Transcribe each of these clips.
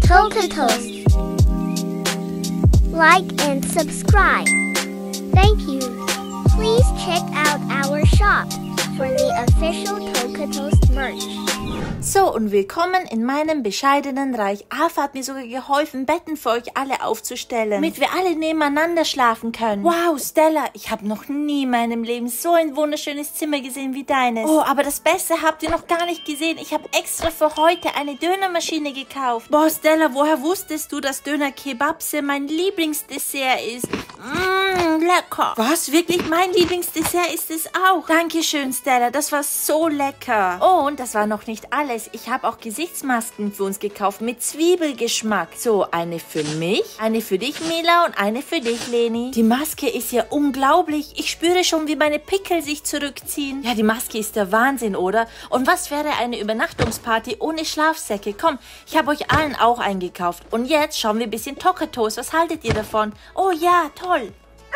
Toast. Like and subscribe. Thank you. Please check out our shop for the official Toast merch. So, und willkommen in meinem bescheidenen Reich. Arthur hat mir sogar geholfen, Betten für euch alle aufzustellen, damit wir alle nebeneinander schlafen können. Wow, Stella, ich habe noch nie in meinem Leben so ein wunderschönes Zimmer gesehen wie deines. Oh, aber das Beste habt ihr noch gar nicht gesehen. Ich habe extra für heute eine Dönermaschine gekauft. Boah, Stella, woher wusstest du, dass Döner-Kebabse mein Lieblingsdessert ist? Lecker. Was? Wirklich? Mein Lieblingsdessert ist es auch. Dankeschön, Stella. Das war so lecker. Oh, und das war noch nicht alles. Ich habe auch Gesichtsmasken für uns gekauft mit Zwiebelgeschmack. So, eine für mich, eine für dich, Mila, und eine für dich, Leni. Die Maske ist ja unglaublich. Ich spüre schon, wie meine Pickel sich zurückziehen. Ja, die Maske ist der Wahnsinn, oder? Und was wäre eine Übernachtungsparty ohne Schlafsäcke? Komm, ich habe euch allen auch eingekauft. Und jetzt schauen wir ein bisschen Toast. Was haltet ihr davon? Oh ja, toll.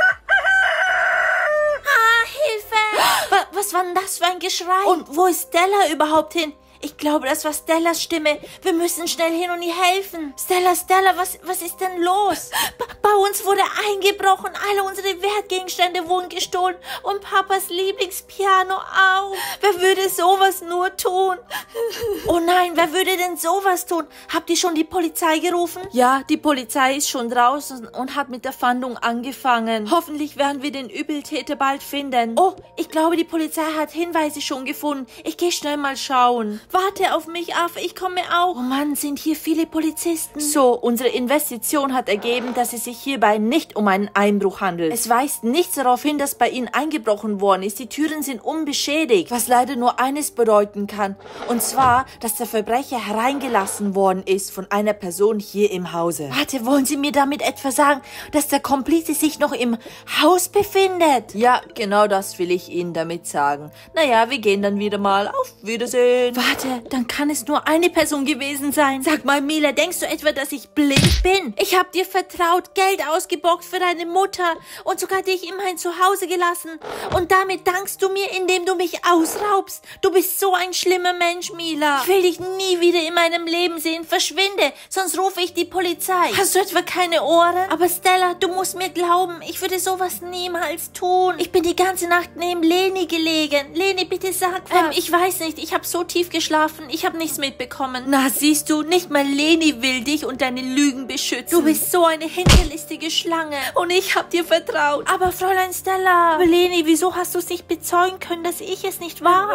Hilfe! Was war denn das für ein Geschrei? Und wo ist Stella überhaupt hin? Ich glaube, das war Stellas Stimme. Wir müssen schnell hin und ihr helfen. Stella, was ist denn los? Bei uns wurde eingebrochen. Alle unsere Wertgegenstände wurden gestohlen. Und Papas Lieblingspiano auch. Wer würde sowas nur tun? Oh nein, wer würde denn sowas tun? Habt ihr schon die Polizei gerufen? Ja, die Polizei ist schon draußen und hat mit der Fahndung angefangen. Hoffentlich werden wir den Übeltäter bald finden. Oh, ich glaube, die Polizei hat Hinweise schon gefunden. Ich gehe schnell mal schauen. Warte auf mich, Affe, ich komme auch. Oh Mann, sind hier viele Polizisten. So, unsere Investition hat ergeben, dass es sich hierbei nicht um einen Einbruch handelt. Es weist nichts darauf hin, dass bei ihnen eingebrochen worden ist. Die Türen sind unbeschädigt, was leider nur eines bedeuten kann. Und zwar, dass der Verbrecher hereingelassen worden ist von einer Person hier im Hause. Warte, wollen Sie mir damit etwa sagen, dass der Komplize sich noch im Haus befindet? Ja, genau das will ich Ihnen damit sagen. Naja, wir gehen dann wieder mal. Auf Wiedersehen. Warte, dann kann es nur eine Person gewesen sein. Sag mal, Mila, denkst du etwa, dass ich blind bin? Ich hab dir vertraut, Geld ausgebockt für deine Mutter und sogar dich immerhin zu Hause gelassen. Und damit dankst du mir, indem du mich ausraubst. Du bist so ein schlimmer Mensch, Mila. Ich will dich nie wieder in meinem Leben sehen. Verschwinde, sonst rufe ich die Polizei. Hast du etwa keine Ohren? Aber Stella, du musst mir glauben, ich würde sowas niemals tun. Ich bin die ganze Nacht neben Leni gelegen. Leni, bitte sag was. Ich weiß nicht, ich habe so tief geschlafen. Ich habe nichts mitbekommen. Na, siehst du, nicht mal Leni will dich und deine Lügen beschützen. Du bist so eine hinterlistige Schlange. Und ich habe dir vertraut. Aber Fräulein Stella. Aber Leni, wieso hast du es nicht bezeugen können, dass ich es nicht war?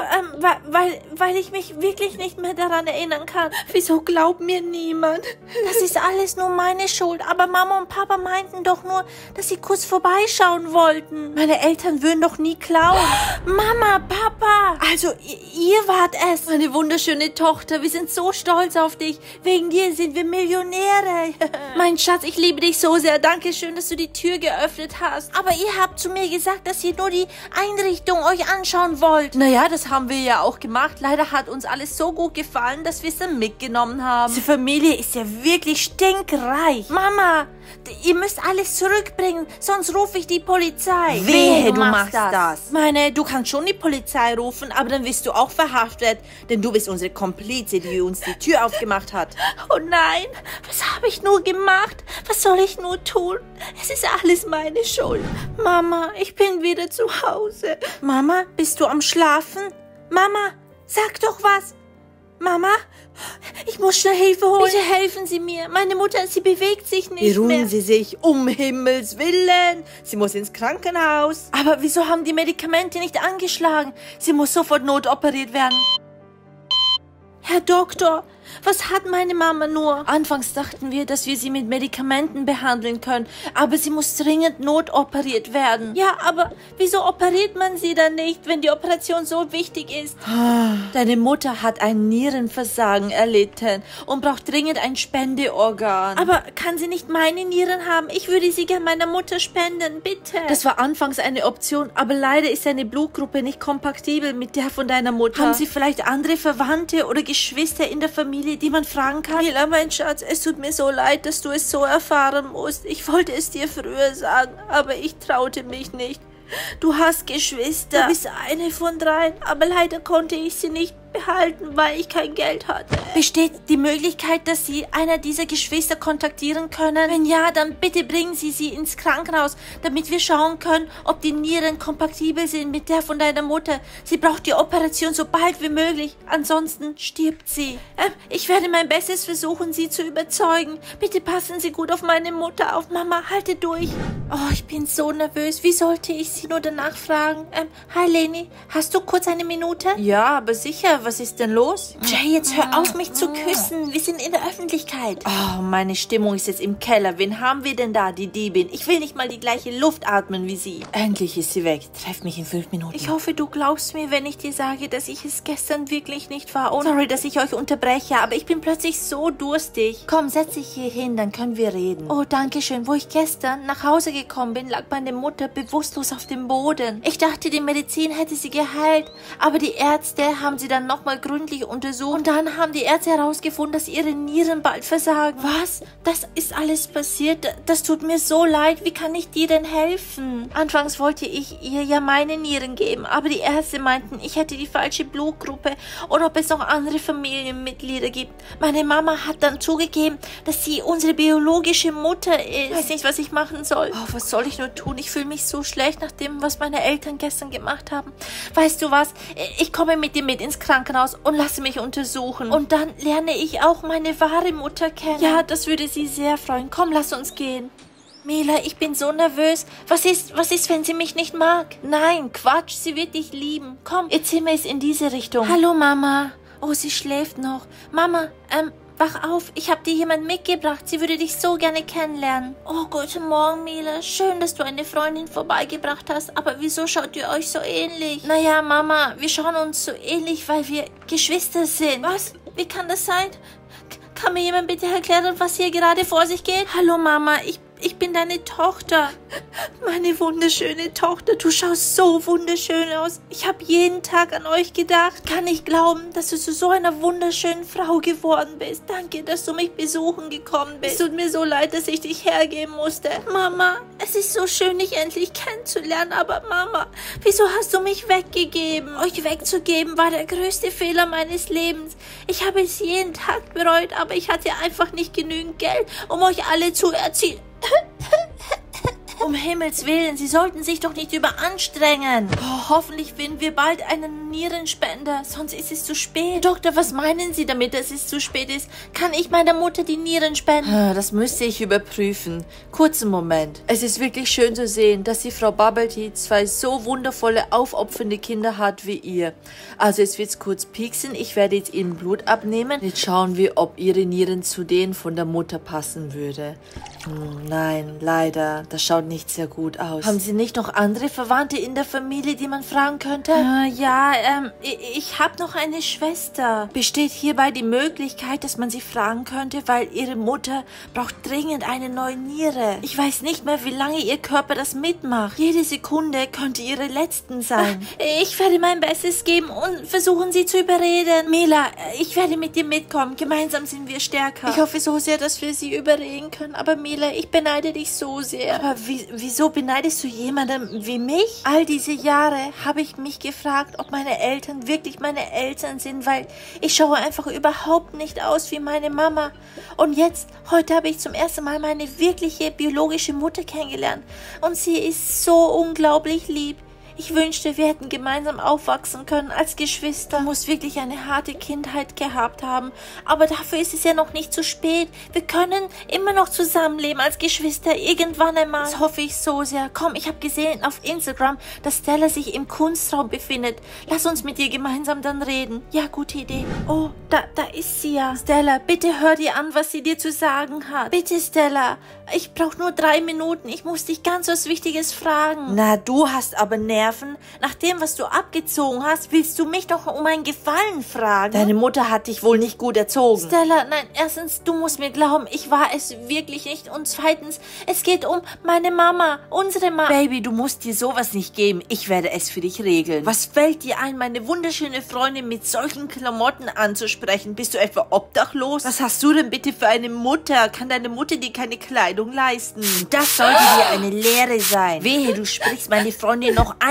Weil ich mich wirklich nicht mehr daran erinnern kann. Wieso glaubt mir niemand? Das ist alles nur meine Schuld. Aber Mama und Papa meinten doch nur, dass sie kurz vorbeischauen wollten. Meine Eltern würden doch nie klauen. Mama, Papa. Also, ihr wart es. Meine wunderschöne Tochter, wir sind so stolz auf dich. Wegen dir sind wir Millionäre. Mein Schatz, ich liebe dich so sehr. Dankeschön, dass du die Tür geöffnet hast. Aber ihr habt zu mir gesagt, dass ihr nur die Einrichtung euch anschauen wollt. Naja, das haben wir ja auch gemacht. Leider hat uns alles so gut gefallen, dass wir es dann mitgenommen haben. Diese Familie ist ja wirklich stinkreich. Mama, ihr müsst alles zurückbringen, sonst rufe ich die Polizei. Wehe, du machst das. Meine, du kannst schon die Polizei rufen, aber dann wirst du auch verhaftet, denn du bist unsere Komplize, die uns die Tür aufgemacht hat. Oh nein, was habe ich nur gemacht? Was soll ich nur tun? Es ist alles meine Schuld. Mama, ich bin wieder zu Hause. Mama, bist du am Schlafen? Mama, sag doch was. Mama, ich muss schnell Hilfe holen. Bitte helfen Sie mir. Meine Mutter, sie bewegt sich nicht mehr. Beruhigen Sie sich, um Himmels Willen. Sie muss ins Krankenhaus. Aber wieso haben die Medikamente nicht angeschlagen? Sie muss sofort notoperiert werden. Herr Doktor, was hat meine Mama nur? Anfangs dachten wir, dass wir sie mit Medikamenten behandeln können, aber sie muss dringend notoperiert werden. Ja, aber wieso operiert man sie dann nicht, wenn die Operation so wichtig ist? Deine Mutter hat ein Nierenversagen erlitten und braucht dringend ein Spendeorgan. Aber kann sie nicht meine Nieren haben? Ich würde sie gerne meiner Mutter spenden, bitte. Das war anfangs eine Option, aber leider ist seine Blutgruppe nicht kompatibel mit der von deiner Mutter. Haben Sie vielleicht andere Verwandte oder Geschwister in der Familie, die man fragen kann? Mila, mein Schatz, es tut mir so leid, dass du es so erfahren musst. Ich wollte es dir früher sagen, aber ich traute mich nicht. Du hast Geschwister. Du bist eine von 3, aber leider konnte ich sie nicht behalten, weil ich kein Geld hatte. Besteht die Möglichkeit, dass Sie einer dieser Geschwister kontaktieren können? Wenn ja, dann bitte bringen Sie sie ins Krankenhaus, damit wir schauen können, ob die Nieren kompatibel sind mit der von deiner Mutter. Sie braucht die Operation so bald wie möglich, ansonsten stirbt sie. Ich werde mein Bestes versuchen, Sie zu überzeugen. Bitte passen Sie gut auf meine Mutter auf. Mama, halte durch. Oh, ich bin so nervös. Wie sollte ich Sie nur danach fragen? Hi Leni, hast du kurz eine Minute? Ja, aber sicher. Was ist denn los? Jay, jetzt hör auf, mich zu küssen. Wir sind in der Öffentlichkeit. Oh, meine Stimmung ist jetzt im Keller. Wen haben wir denn da, die Diebin? Ich will nicht mal die gleiche Luft atmen wie sie. Endlich ist sie weg. Treff mich in 5 Minuten. Ich hoffe, du glaubst mir, wenn ich dir sage, dass ich es gestern wirklich nicht war. Und sorry, dass ich euch unterbreche, aber ich bin plötzlich so durstig. Komm, setz dich hier hin, dann können wir reden. Oh, danke schön. Wo ich gestern nach Hause gekommen bin, lag meine Mutter bewusstlos auf dem Boden. Ich dachte, die Medizin hätte sie geheilt, aber die Ärzte haben sie dann nochmal gründlich untersucht und dann haben die Ärzte herausgefunden, dass ihre Nieren bald versagen. Was? Das ist alles passiert? Das tut mir so leid. Wie kann ich dir denn helfen? Anfangs wollte ich ihr ja meine Nieren geben, aber die Ärzte meinten, ich hätte die falsche Blutgruppe und ob es noch andere Familienmitglieder gibt. Meine Mama hat dann zugegeben, dass sie unsere biologische Mutter ist. Ich weiß nicht, was ich machen soll. Oh, was soll ich nur tun? Ich fühle mich so schlecht nach dem, was meine Eltern gestern gemacht haben. Weißt du was? Ich komme mit dir mit ins Krankenhaus und lasse mich untersuchen. Und dann lerne ich auch meine wahre Mutter kennen. Ja, das würde sie sehr freuen. Komm, lass uns gehen. Mila, ich bin so nervös. Was ist, wenn sie mich nicht mag? Nein, Quatsch, sie wird dich lieben. Komm, ihr Zimmer ist in diese Richtung. Hallo, Mama. Oh, sie schläft noch. Mama, wach auf, ich habe dir jemand mitgebracht. Sie würde dich so gerne kennenlernen. Oh, guten Morgen, Mila. Schön, dass du eine Freundin vorbeigebracht hast. Aber wieso schaut ihr euch so ähnlich? Naja, Mama, wir schauen uns so ähnlich, weil wir Geschwister sind. Was? Wie kann das sein? Kann mir jemand bitte erklären, was hier gerade vor sich geht? Hallo, Mama, ich bin deine Tochter. Meine wunderschöne Tochter, du schaust so wunderschön aus. Ich habe jeden Tag an euch gedacht. Kann nicht glauben, dass du zu so einer wunderschönen Frau geworden bist. Danke, dass du mich besuchen gekommen bist. Es tut mir so leid, dass ich dich hergeben musste. Mama, es ist so schön, dich endlich kennenzulernen. Aber Mama, wieso hast du mich weggegeben? Euch wegzugeben war der größte Fehler meines Lebens. Ich habe es jeden Tag bereut, aber ich hatte einfach nicht genügend Geld, um euch alle zu erziehen. Um Himmels Willen, Sie sollten sich doch nicht überanstrengen. Oh, hoffentlich finden wir bald einen Nierenspender, sonst ist es zu spät. Doktor, was meinen Sie damit, dass es zu spät ist? Kann ich meiner Mutter die Nieren spenden? Das müsste ich überprüfen. Kurzen Moment. Es ist wirklich schön zu sehen, dass die Frau Bubble Tea 2 so wundervolle, aufopfernde Kinder hat wie ihr. Also jetzt wird's kurz pieksen. Ich werde jetzt Ihnen Blut abnehmen. Jetzt schauen wir, ob Ihre Nieren zu denen von der Mutter passen würde. Nein, leider. Das schaut nicht sehr gut aus. Haben Sie nicht noch andere Verwandte in der Familie, die man fragen könnte? Ich habe noch eine Schwester. Besteht hierbei die Möglichkeit, dass man sie fragen könnte, weil ihre Mutter braucht dringend eine neue Niere. Ich weiß nicht mehr, wie lange ihr Körper das mitmacht. Jede Sekunde könnte ihre letzten sein. Ich werde mein Bestes geben und versuchen, sie zu überreden. Mila, ich werde mit dir mitkommen. Gemeinsam sind wir stärker. Ich hoffe so sehr, dass wir sie überreden können. Aber Mila, ich beneide dich so sehr. Aber wieso beneidest du jemanden wie mich? All diese Jahre habe ich mich gefragt, ob meine Eltern wirklich meine Eltern sind, weil ich schaue einfach überhaupt nicht aus wie meine Mama. Und jetzt, heute habe ich zum ersten Mal meine wirkliche biologische Mutter kennengelernt. Und sie ist so unglaublich lieb. Ich wünschte, wir hätten gemeinsam aufwachsen können als Geschwister. Du musst wirklich eine harte Kindheit gehabt haben. Aber dafür ist es ja noch nicht zu spät. Wir können immer noch zusammenleben als Geschwister irgendwann einmal. Das hoffe ich so sehr. Komm, ich habe gesehen auf Instagram, dass Stella sich im Kunstraum befindet. Lass uns mit ihr gemeinsam dann reden. Ja, gute Idee. Oh, da ist sie ja. Stella, bitte hör dir an, was sie dir zu sagen hat. Bitte, Stella. Ich brauche nur 3 Minuten. Ich muss dich ganz was Wichtiges fragen. Na, du hast aber Nerven. Nach dem, was du abgezogen hast, willst du mich doch um einen Gefallen fragen? Deine Mutter hat dich wohl nicht gut erzogen. Stella, nein, erstens, du musst mir glauben, ich war es wirklich nicht. Und zweitens, es geht um meine Mama, unsere Mama. Baby, du musst dir sowas nicht geben. Ich werde es für dich regeln. Was fällt dir ein, meine wunderschöne Freundin mit solchen Klamotten anzusprechen? Bist du etwa obdachlos? Was hast du denn bitte für eine Mutter? Kann deine Mutter dir keine Kleidung leisten? Das sollte dir eine Lehre sein. Wehe, du sprichst meine Freundin noch einmal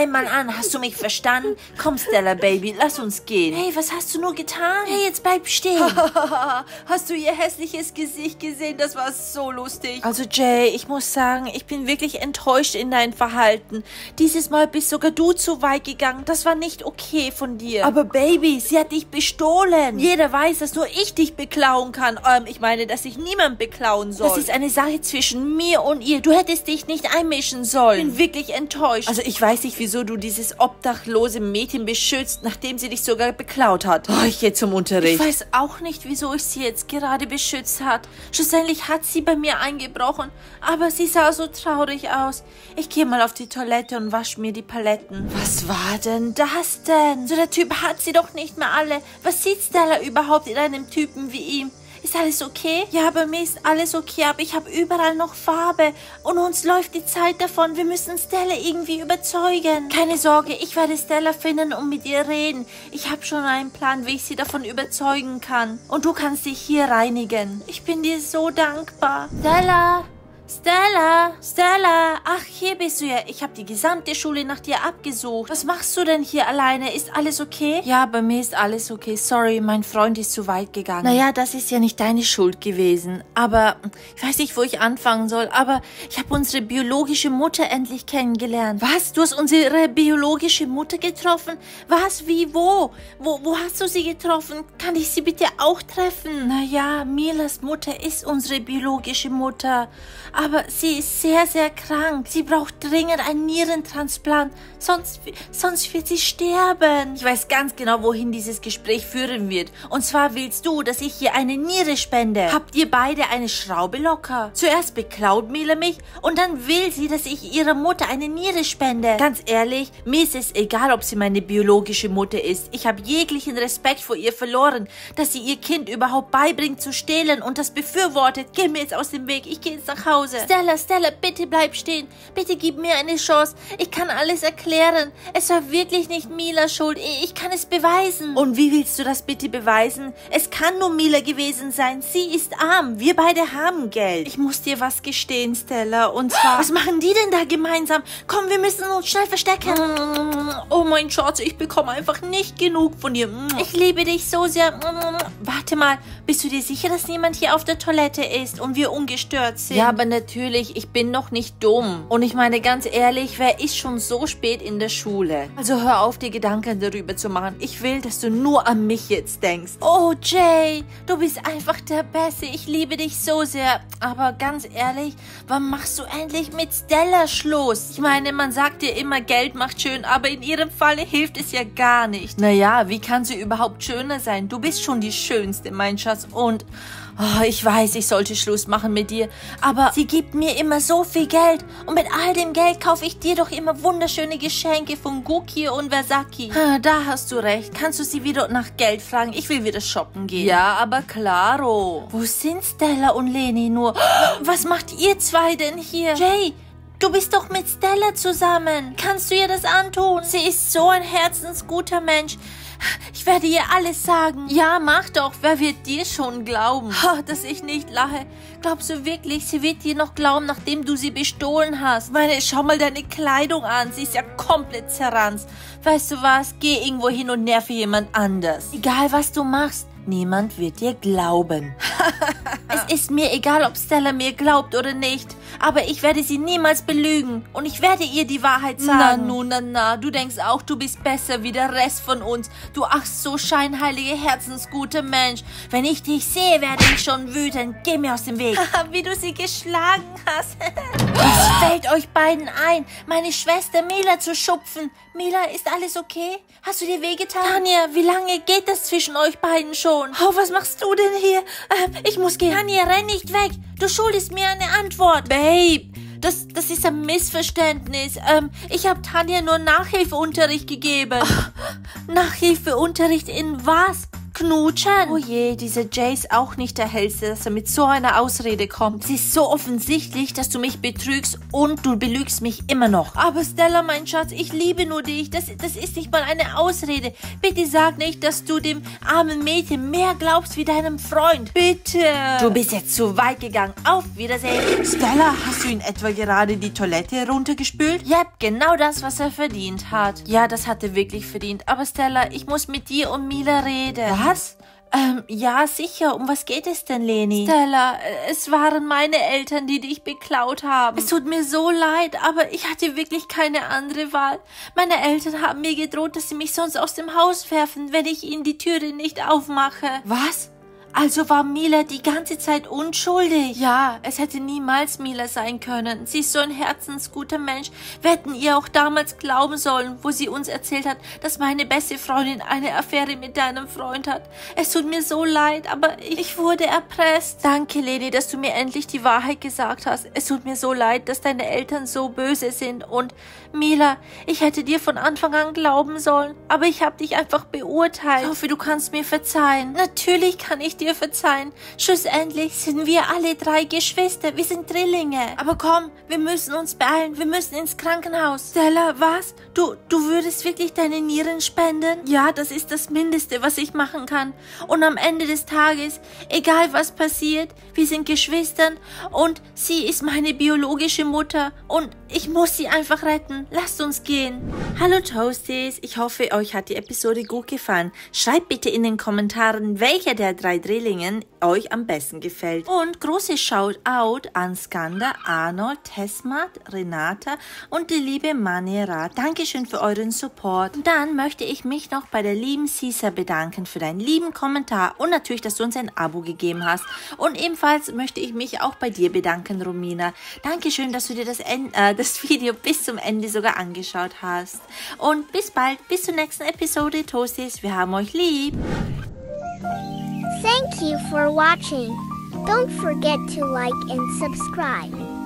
mal an, hast du mich verstanden? Komm, Stella, Baby, lass uns gehen. Hey, was hast du nur getan? Hey, jetzt bleib stehen. Hast du ihr hässliches Gesicht gesehen? Das war so lustig. Also Jay, ich muss sagen, ich bin wirklich enttäuscht in dein Verhalten. Dieses Mal bist sogar du zu weit gegangen. Das war nicht okay von dir. Aber Baby, sie hat dich bestohlen. Jeder weiß, dass nur ich dich beklauen kann. Ich meine, dass ich niemand beklauen soll. Das ist eine Sache zwischen mir und ihr. Du hättest dich nicht einmischen sollen. Ich bin wirklich enttäuscht. Also ich weiß nicht, wieso du dieses obdachlose Mädchen beschützt, nachdem sie dich sogar beklaut hat. Oh, ich gehe zum Unterricht. Ich weiß auch nicht, wieso ich sie jetzt gerade beschützt hat. Schlussendlich hat sie bei mir eingebrochen, aber sie sah so traurig aus. Ich gehe mal auf die Toilette und wasche mir die Paletten. Was war denn das denn? So der Typ hat sie doch nicht mehr alle. Was sieht Stella überhaupt in einem Typen wie ihm? Ist alles okay? Ja, bei mir ist alles okay, aber ich habe überall noch Farbe und uns läuft die Zeit davon. Wir müssen Stella irgendwie überzeugen. Keine Sorge, ich werde Stella finden und mit ihr reden. Ich habe schon einen Plan, wie ich sie davon überzeugen kann. Und du kannst dich hier reinigen. Ich bin dir so dankbar. Stella! Stella! Stella! Ach, hier bist du ja. Ich habe die gesamte Schule nach dir abgesucht. Was machst du denn hier alleine? Ist alles okay? Ja, bei mir ist alles okay. Sorry, mein Freund ist zu weit gegangen. Naja, das ist ja nicht deine Schuld gewesen. Aber ich weiß nicht, wo ich anfangen soll. Aber ich habe unsere biologische Mutter endlich kennengelernt. Was? Du hast unsere biologische Mutter getroffen? Was? Wie? Wo? Wo hast du sie getroffen? Kann ich sie bitte auch treffen? Naja, Milas Mutter ist unsere biologische Mutter. Aber sie ist sehr, sehr krank. Sie braucht dringend einen Nierentransplant. Sonst wird sie sterben. Ich weiß ganz genau, wohin dieses Gespräch führen wird. Und zwar willst du, dass ich ihr eine Niere spende. Habt ihr beide eine Schraube locker? Zuerst beklaut Mila mich und dann will sie, dass ich ihrer Mutter eine Niere spende. Ganz ehrlich, mir ist es egal, ob sie meine biologische Mutter ist. Ich habe jeglichen Respekt vor ihr verloren, dass sie ihr Kind überhaupt beibringt zu stehlen und das befürwortet. Geh mir jetzt aus dem Weg. Ich gehe jetzt nach Hause. Stella, bitte bleib stehen. Bitte gib mir eine Chance. Ich kann alles erklären. Es war wirklich nicht Milas Schuld. Ich kann es beweisen. Und wie willst du das bitte beweisen? Es kann nur Mila gewesen sein. Sie ist arm. Wir beide haben Geld. Ich muss dir was gestehen, Stella. Und zwar... Was machen die denn da gemeinsam? Komm, wir müssen uns schnell verstecken. Oh mein Schatz, ich bekomme einfach nicht genug von dir. Ich liebe dich so sehr. Warte mal, bist du dir sicher, dass niemand hier auf der Toilette ist und wir ungestört sind? Ja, aber natürlich, ich bin noch nicht dumm. Und ich meine ganz ehrlich, wer ist schon so spät in der Schule? Also hör auf, dir Gedanken darüber zu machen. Ich will, dass du nur an mich jetzt denkst. Oh, Jay, du bist einfach der Beste. Ich liebe dich so sehr. Aber ganz ehrlich, wann machst du endlich mit Stella Schluss? Ich meine, man sagt dir immer, Geld macht schön, aber in ihrem Falle hilft es ja gar nicht. Naja, wie kann sie überhaupt schöner sein? Du bist schon die Schönste, mein Schatz. Und... Oh, ich weiß, ich sollte Schluss machen mit dir, aber sie gibt mir immer so viel Geld und mit all dem Geld kaufe ich dir doch immer wunderschöne Geschenke von Gucci und Versace. Da hast du recht. Kannst du sie wieder nach Geld fragen? Ich will wieder shoppen gehen. Ja, aber klaro. Wo sind Stella und Leni nur? Was macht ihr zwei denn hier? Jay, du bist doch mit Stella zusammen. Kannst du ihr das antun? Sie ist so ein herzensguter Mensch. Ich werde ihr alles sagen. Ja, mach doch. Wer wird dir schon glauben? Dass ich nicht lache. Glaubst du wirklich, sie wird dir noch glauben, nachdem du sie bestohlen hast? Meine, schau mal deine Kleidung an. Sie ist ja komplett zerranzt. Weißt du was? Geh irgendwo hin und nerve jemand anders. Egal, was du machst. Niemand wird dir glauben. Es ist mir egal, ob Stella mir glaubt oder nicht. Aber ich werde sie niemals belügen. Und ich werde ihr die Wahrheit sagen. Na. Du denkst auch, du bist besser wie der Rest von uns. Du ach so scheinheilige, herzensgute Mensch. Wenn ich dich sehe, werde ich schon wütend. Geh mir aus dem Weg. Wie du sie geschlagen hast. Was fällt euch beiden ein, meine Schwester Mila zu schupfen? Mila, ist alles okay? Hast du dir wehgetan? Tanja, wie lange geht das zwischen euch beiden schon? Oh, was machst du denn hier? Ich muss gehen. Tanja, renn nicht weg. Du schuldest mir eine Antwort. Babe, das ist ein Missverständnis. Ich habe Tanja nur Nachhilfeunterricht gegeben. Nachhilfeunterricht in was? knutschen. Oh je, dieser Jay ist auch nicht der Hellste, dass er mit so einer Ausrede kommt. Es ist so offensichtlich, dass du mich betrügst und du belügst mich immer noch. Aber Stella, mein Schatz, ich liebe nur dich. Das ist nicht mal eine Ausrede. Bitte sag nicht, dass du dem armen Mädchen mehr glaubst wie deinem Freund. Bitte. Du bist jetzt zu weit gegangen. Auf Wiedersehen. Stella, hast du ihn etwa gerade die Toilette runtergespült? Yep, genau das, was er verdient hat. Ja, das hat er wirklich verdient. Aber Stella, ich muss mit dir und Mila reden. Was? Ja, sicher. Um was geht es denn, Leni? Stella, es waren meine Eltern, die dich beklaut haben. Es tut mir so leid, aber ich hatte wirklich keine andere Wahl. Meine Eltern haben mir gedroht, dass sie mich sonst aus dem Haus werfen, wenn ich ihnen die Türe nicht aufmache. Was? Also war Mila die ganze Zeit unschuldig? Ja, es hätte niemals Mila sein können. Sie ist so ein herzensguter Mensch. Wir hätten ihr auch damals glauben sollen, wo sie uns erzählt hat, dass meine beste Freundin eine Affäre mit deinem Freund hat. Es tut mir so leid, aber ich wurde erpresst. Danke, Leni, dass du mir endlich die Wahrheit gesagt hast. Es tut mir so leid, dass deine Eltern so böse sind. Und Mila, ich hätte dir von Anfang an glauben sollen, aber ich habe dich einfach beurteilt. Ich hoffe, du kannst mir verzeihen. Natürlich kann ich dir verzeihen. Schlussendlich sind wir alle 3 Geschwister. Wir sind Drillinge. Aber komm, wir müssen uns beeilen. Wir müssen ins Krankenhaus. Stella, was? Du würdest wirklich deine Nieren spenden? Ja, das ist das Mindeste, was ich machen kann. Und am Ende des Tages, egal was passiert, wir sind Geschwistern und sie ist meine biologische Mutter und ich muss sie einfach retten. Lasst uns gehen. Hallo Toasties, ich hoffe, euch hat die Episode gut gefallen. Schreibt bitte in den Kommentaren, welcher der 3 Drillingen euch am besten gefällt. Und großes Shoutout an Skander, Arnold, Tesmat, Renata und die liebe Manera. Dankeschön für euren Support. Und dann möchte ich mich noch bei der lieben Cisa bedanken für deinen lieben Kommentar und natürlich, dass du uns ein Abo gegeben hast. Und ebenfalls möchte ich mich auch bei dir bedanken, Romina. Dankeschön, dass du dir das Video bis zum Ende sogar angeschaut hast. Und bis bald, bis zur nächsten Episode, Toasties. Wir haben euch lieb. Thank you for watching. Don't forget to like and subscribe.